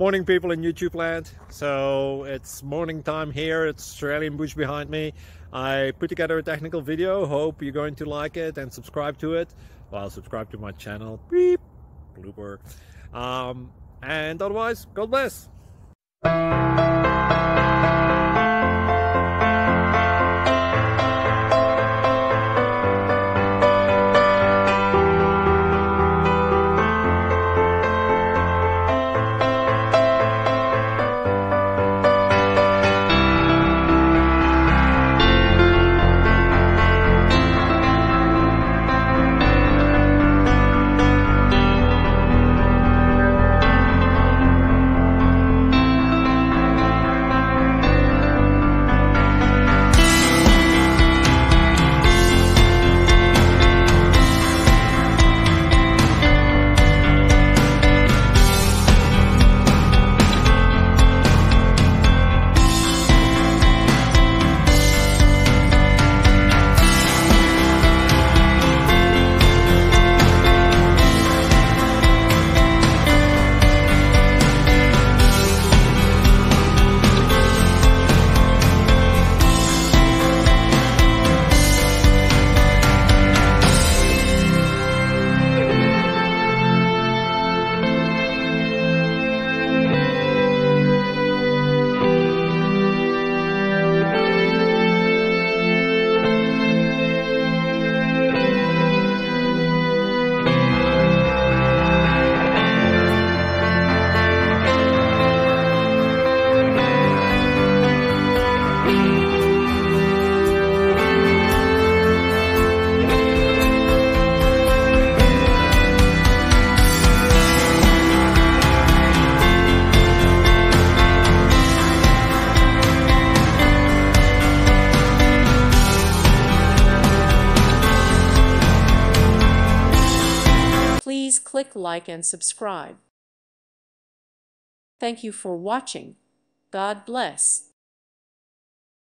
Morning, people in YouTube land. So it's morning time here. It's Australian bush behind me. I put together a technical video. Hope you're going to like it and subscribe to it. Well, subscribe to my channel. Beep. Blooper. And otherwise, God bless. Please click like and subscribe. Thank you for watching. God bless.